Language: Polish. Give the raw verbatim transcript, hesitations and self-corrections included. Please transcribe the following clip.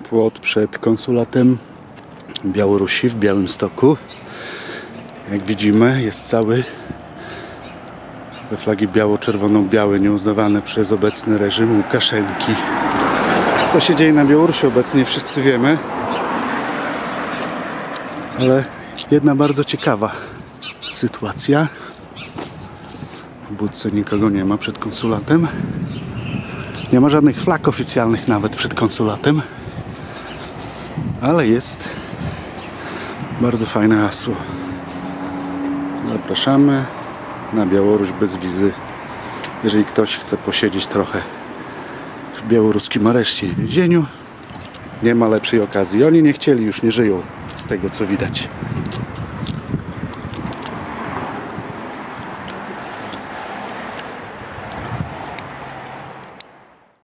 płot przed konsulatem Białorusi w Białymstoku. Jak widzimy, jest cały we flagi biało-czerwono-białe, nieuznawane przez obecny reżim Łukaszenki. Co się dzieje na Białorusi obecnie, wszyscy wiemy. Ale jedna bardzo ciekawa sytuacja. W budce nikogo nie ma przed konsulatem. Nie ma żadnych flag oficjalnych nawet przed konsulatem. Ale jest bardzo fajne hasło. Zapraszamy na Białoruś bez wizy. Jeżeli ktoś chce posiedzieć trochę w białoruskim areszcie i więzieniu, nie ma lepszej okazji. Oni nie chcieli, już nie żyją, z tego co widać.